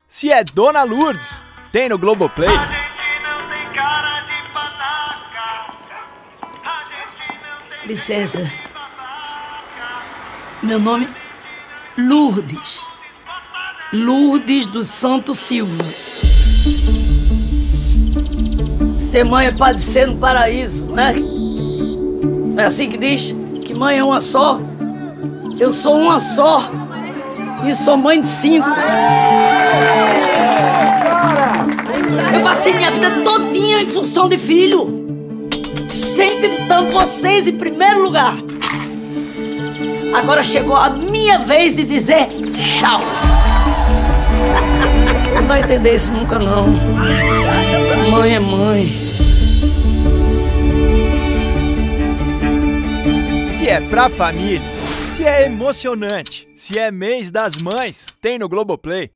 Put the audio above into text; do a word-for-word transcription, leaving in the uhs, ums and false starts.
Se é Dona Lourdes, tem no Globoplay. Licença. Meu nome Lourdes. Lourdes do Santo Silva. Ser mãe é padecer no paraíso, não é? É assim que diz? Que mãe é uma só? Eu sou uma só. E sou mãe de cinco. Eu passei minha vida todinha em função de filho. Sempre botando vocês em primeiro lugar. Agora chegou a minha vez de dizer tchau. Não vai entender isso nunca, não. Mãe é mãe. Se é pra família, se é emocionante, se é mês das mães, tem no Globoplay.